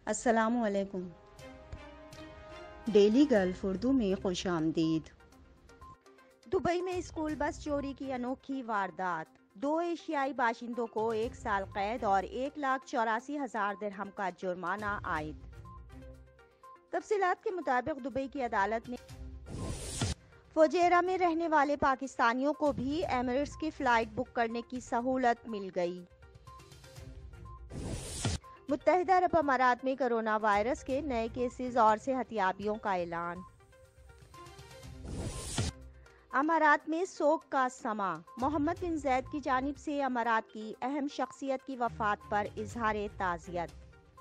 السلام علیکم۔ Daily golf Urdu میں خوش آمدید۔ دبئی میں اسکول بس چوری کی انوکھی واردات، 2 ایشیائی باشندوں کو 1 سال قید اور 1,84,000 درہم کا جرمانہ عائد۔ تفصیلات کے مطابق دبئی کی عدالت نے فجیرہ میں رہنے والے پاکستانیوں کو بھی ایمریٹس کی فلائٹ بک کرنے کی سہولت مل گئی۔ متحدہ عرب امارات میں کرونا وائرس کے نئے کیسز اور صحتیابیوں کا اعلان۔ امارات میں سوگ کا سماں، محمد بن زید کی جانب سے امارات کی اہم شخصیت کی وفات پر اظہار تعزیت۔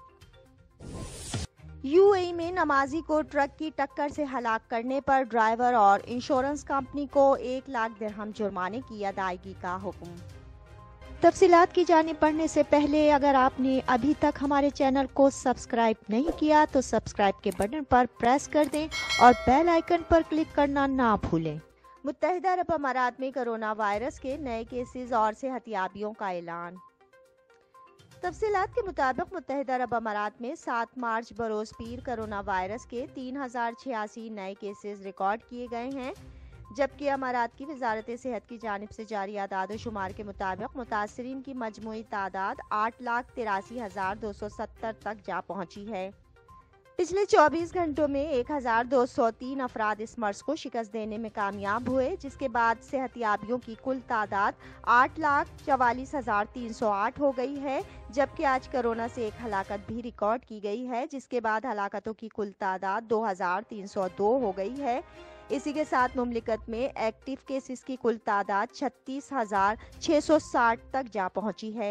یو اے ای میں نمازی کو ٹرک کی ٹکر سے ہلاک کرنے پر ڈرائیور اور انشورنس کمپنی کو 1 لاکھ درہم جرمانے کی ادائیگی کا حکم۔ تفصیلات کی جانب بڑھنے سے پہلے اگر آپ نے ابھی تک ہمارے چینل کو سبسکرائب نہیں کیا تو سبسکرائب کے بٹن پر پریس کر دیں اور بیل آئیکن پر کلک کرنا نہ بھولیں۔ متحدہ عرب امارات میں کرونا وائرس کے نئے کیسز اور صحتیابیوں کا اعلان۔ تفصیلات کے مطابق متحدہ عرب امارات میں 7 مارچ بروز پیر کرونا وائرس کے 3086 نئے کیسز ریکارڈ کیے گئے ہیں، جبکہ امارات کی وزارت صحت کی جانب سے جاری اعداد و شمار کے مطابق متاثرین کی مجموعی تعداد 8,83,270 تک جا پہنچی ہے۔ پچھلے 24 گھنٹوں میں 1,203 افراد اس مرض کو شکست دینے میں کامیاب ہوئے، جس کے بعد صحتیابیوں کی کل تعداد 8,44,308 ہو گئی ہے، جبکہ آج کرونا سے ایک ہلاکت بھی ریکارڈ کی گئی ہے، جس کے بعد ہلاکتوں کی کل تعداد 2,302 ہو گئی ہے۔ اسی کے ساتھ مملکت میں ایکٹیو کیسز کی کل تعداد 36,660 تک جا پہنچی ہے۔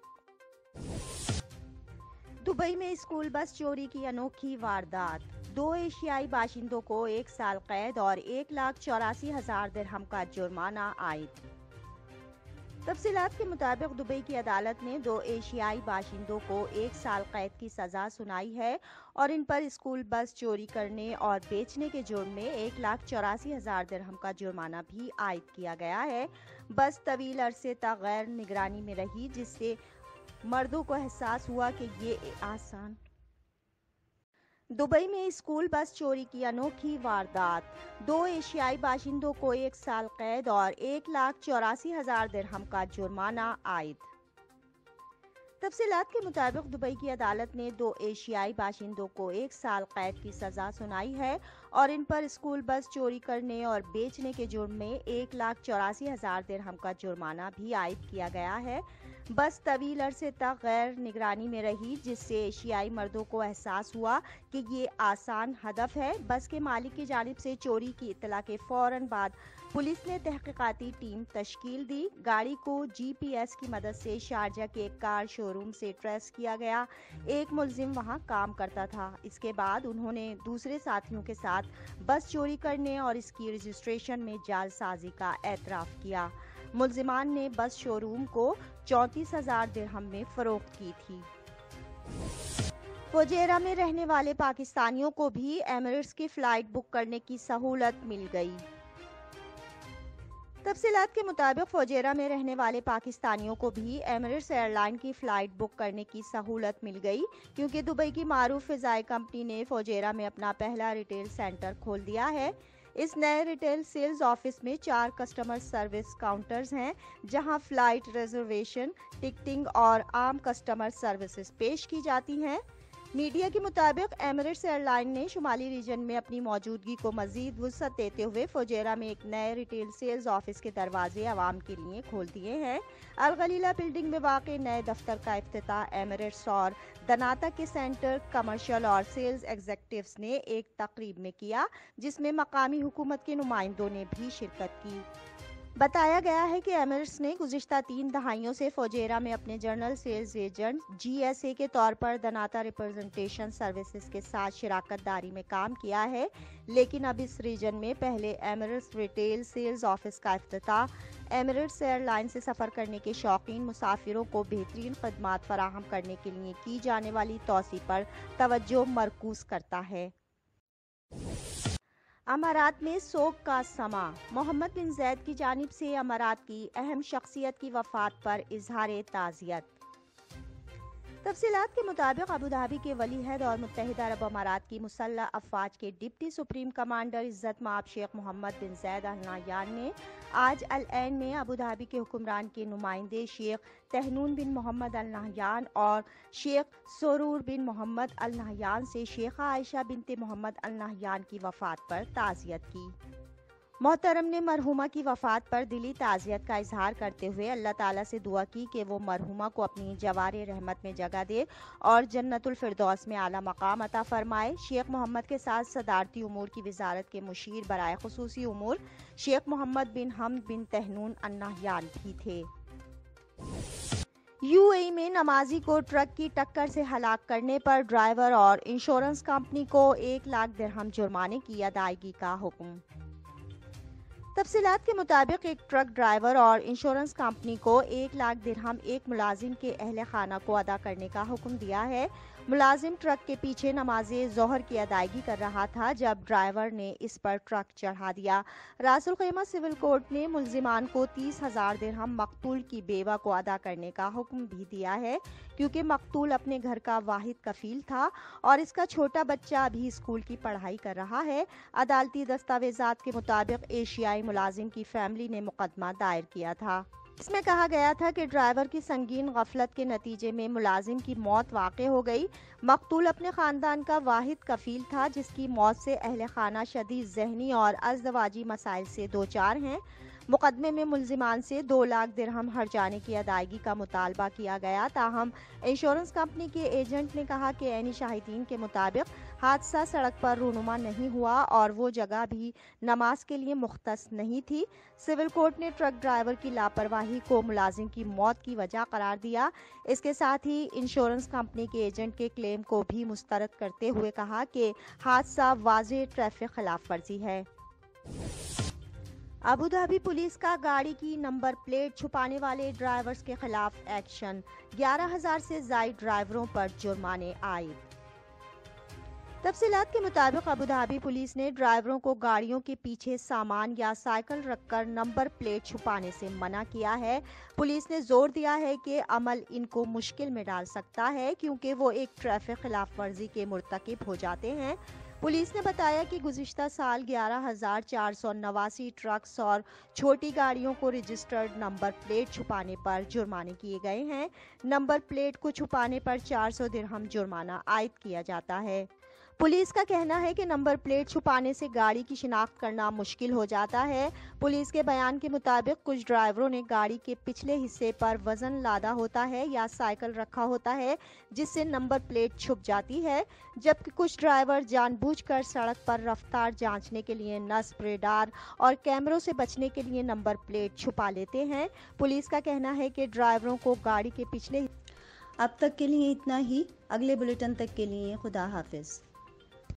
دبئی میں اسکول بس چوری کی انوکھی واردات، 2 ایشیائی باشندوں کو 1 سال قید اور 1,84,000 درہم کا جرمانہ عائد۔ تفصیلات کے مطابق دبئی کی عدالت نے 2 ایشیائی باشندوں کو 1 سال قید کی سزا سنائی ہے اور ان پر اسکول بس چوری کرنے اور بیچنے کے جرم میں 1,84,000 درہم کا جرمانہ بھی عائد کیا گیا ہے۔ بس طویل عرصے تک غیر نگرانی میں رہی، جس سے مردوں کو احساس ہوا کہ یہ آسان۔ دبئی میں اسکول بس چوری کی انوکھی واردات، 2 ایشیائی باشندوں کو 1 سال قید اور 1,84,000 درہم کا جرمانہ عائد۔ تفصیلات کے مطابق دبئی کی عدالت نے 2 ایشیائی باشندوں کو 1 سال قید کی سزا سنائی ہے اور ان پر اسکول بس چوری کرنے اور بیچنے کے جرم میں 1,84,000 درہم کا جرمانہ بھی عائد کیا گیا ہے۔ بس طویل عرصے تک غیر نگرانی میں رہی، جس سے ایشیائی مردوں کو احساس ہوا کہ یہ آسان ہدف ہے۔ بس کے مالک کی جانب سے چوری کی اطلاع کے فوراً بعد پولیس نے تحقیقاتی ٹیم تشکیل دی۔ گاڑی کو GPS کی مدد سے شارجہ کے ایک کار شو روم سے ٹریس کیا گیا۔ ایک ملزم وہاں کام کرتا تھا۔ اس کے بعد انہوں نے دوسرے ساتھیوں کے ساتھ بس چوری کرنے اور اس کی رجسٹریشن میں جعل سازی کا اعتراف کیا۔ ملزمان نے بس شو روم کو 34,000 درہم میں فروخت کی تھی۔ فجیرہ میں رہنے والے پاکستانیوں کو بھی ایمریٹس کی فلائٹ بک کرنے کی سہولت مل گئی۔ تفصیلات کے مطابق فجیرہ میں رہنے والے پاکستانیوں کو بھی ایمریٹس ایئر لائن کی فلائٹ بک کرنے کی سہولت مل گئی، کیونکہ دبئی کی معروف فضائی کمپنی نے فجیرہ میں اپنا پہلا ریٹیل سینٹر کھول دیا ہے۔ اس نئے ریٹیل سیلز آفس میں 4 کسٹمر سروس کاؤنٹرز ہیں، جہاں فلائٹ ریزرویشن، ٹکٹنگ اور عام کسٹمر سروسز پیش کی جاتی ہیں۔ میڈیا کے مطابق ایمریٹس ایئر لائن نے شمالی ریجن میں اپنی موجودگی کو مزید وسعت دیتے ہوئے فجیرہ میں ایک نئے ریٹیل سیلز آفس کے دروازے عوام کے لیے کھول دیے ہیں۔ الغلیلہ بلڈنگ میں واقع نئے دفتر کا افتتاح ایمریٹس اور دناتا کے سینٹر کمرشل اور سیلز ایگزیکٹوز نے ایک تقریب میں کیا، جس میں مقامی حکومت کے نمائندوں نے بھی شرکت کی۔ بتایا گیا ہے کہ ایمریٹس نے گزشتہ 3 دہائیوں سے فجیرہ میں اپنے جنرل سیلز ایجنٹ GSA کے طور پر دناتا ریپرزنٹیشن سروسز کے ساتھ شراکت داری میں کام کیا ہے، لیکن اب اس ریجن میں پہلے ایمریٹس ریٹیل سیلز آفس کا افتتاح ایمریٹس ایئر لائن سے سفر کرنے کے شوقین مسافروں کو بہترین خدمات فراہم کرنے کے لیے کی جانے والی توسیع پر توجہ مرکوز کرتا ہے۔ امارات میں سوگ کا سماں، محمد بن زید کی جانب سے امارات کی اہم شخصیت کی وفات پر اظہار تعزیت۔ تفصیلات کے مطابق ابوظہبی کے ولی عہد اور متحدہ عرب امارات کی مسلح افواج کے ڈپٹی سپریم کمانڈر عزت مآب شیخ محمد بن زاید ال نہیان نے آج العین میں ابوظہبی کے حکمران کے نمائندے شیخ تہنون بن محمد ال نہیان اور شیخ سرور بن محمد ال نہیان سے شیخہ عائشہ بنت محمد ال نہیان کی وفات پر تعزیت کی۔ محترم نے مرحومہ کی وفات پر دلی تعزیت کا اظہار کرتے ہوئے اللہ تعالیٰ سے دعا کی کہ وہ مرحومہ کو اپنی جوار رحمت میں جگہ دے اور جنت الفردوس میں اعلیٰ مقام عطا فرمائے۔ شیخ محمد کے ساتھ صدارتی امور کی وزارت کے مشیر برائے خصوصی امور شیخ محمد بن حمد بن تہنون ال نہیان بھی تھے۔ UAE میں نمازی کو ٹرک کی ٹکر سے ہلاک کرنے پر ڈرائیور اور انشورنس کمپنی کو 1 لاکھ درہم جرمانے کی ادائیگی کا حکم۔ تفصیلات کے مطابق ایک ٹرک ڈرائیور اور انشورنس کمپنی کو 1 لاکھ درہم ایک ملازم کے اہل خانہ کو ادا کرنے کا حکم دیا ہے۔ ملازم ٹرک کے پیچھے نماز ظہر کی ادائیگی کر رہا تھا جب ڈرائیور نے اس پر ٹرک چڑھا دیا۔ راس الخیمہ سول کورٹ نے ملزمان کو 30,000 درہم مقتول کی بیوہ کو ادا کرنے کا حکم بھی دیا ہے کیونکہ مقتول اپنے گھر کا واحد کفیل تھا اور اس کا چھوٹا بچہ ابھی اسکول کی پڑھائی کر رہا ہے۔ عدالتی دستاویزات کے مطابق ایشیائی ملازم کی فیملی نے مقدمہ دائر کیا تھا۔ اس میں کہا گیا تھا کہ ڈرائیور کی سنگین غفلت کے نتیجے میں ملازم کی موت واقع ہو گئی۔ مقتول اپنے خاندان کا واحد کفیل تھا جس کی موت سے اہل خانہ شدید ذہنی اور ازدواجی مسائل سے دوچار ہیں۔ مقدمے میں ملزمان سے 2 لاکھ درہم ہرجانے کی ادائیگی کا مطالبہ کیا گیا، تاہم انشورنس کمپنی کے ایجنٹ نے کہا کہ عینی شاہدین کے مطابق حادثہ سڑک پر رونما نہیں ہوا اور وہ جگہ بھی نماز کے لیے مختص نہیں تھی۔ سول کورٹ نے ٹرک ڈرائیور کی لاپرواہی کو ملازم کی موت کی وجہ قرار دیا۔ اس کے ساتھ ہی انشورنس کمپنی کے ایجنٹ کے کلیم کو بھی مسترد کرتے ہوئے کہا کہ حادثہ واضح ٹریفک خلاف ورزی ہے۔ ابوظہبی پولیس کا گاڑی کی نمبر پلیٹ چھپانے والے ڈرائیورز کے خلاف ایکشن، 11,000 سے زائد ڈرائیوروں پر جرمانے عائد۔ تفصیلات کے مطابق ابوظہبی پولیس نے ڈرائیوروں کو گاڑیوں کے پیچھے سامان یا سائیکل رکھ کر نمبر پلیٹ چھپانے سے منع کیا ہے۔ پولیس نے زور دیا ہے کہ عمل ان کو مشکل میں ڈال سکتا ہے کیونکہ وہ ایک ٹریفک خلاف ورزی کے مرتکب ہو جاتے ہیں۔ پولیس نے بتایا کہ گزشتہ سال 11,489 ٹرکس اور چھوٹی گاڑیوں کو رجسٹرڈ نمبر پلیٹ چھپانے پر جرمانے کیے گئے ہیں۔ نمبر پلیٹ کو چھپانے پر 400 درہم جرمانہ عائد کیا جاتا ہے۔ پولیس کا کہنا ہے کہ نمبر پلیٹ چھپانے سے گاڑی کی شناخت کرنا مشکل ہو جاتا ہے۔ پولیس کے بیان کے مطابق کچھ ڈرائیوروں نے گاڑی کے پچھلے حصے پر وزن لادا ہوتا ہے یا سائیکل رکھا ہوتا ہے جس سے نمبر پلیٹ چھپ جاتی ہے، جبکہ کچھ ڈرائیور جان بوجھ کر سڑک پر رفتار جانچنے کے لیے نصب، ریڈار اور کیمروں سے بچنے کے لیے نمبر پلیٹ چھپا لیتے ہیں۔ پولیس کا کہنا ہے کہ ڈرائیوروں کو گاڑی کے پچھلے اب تک کے لیے اتنا ہی۔ اگلے بلیٹن تک کے لیے خدا حافظ۔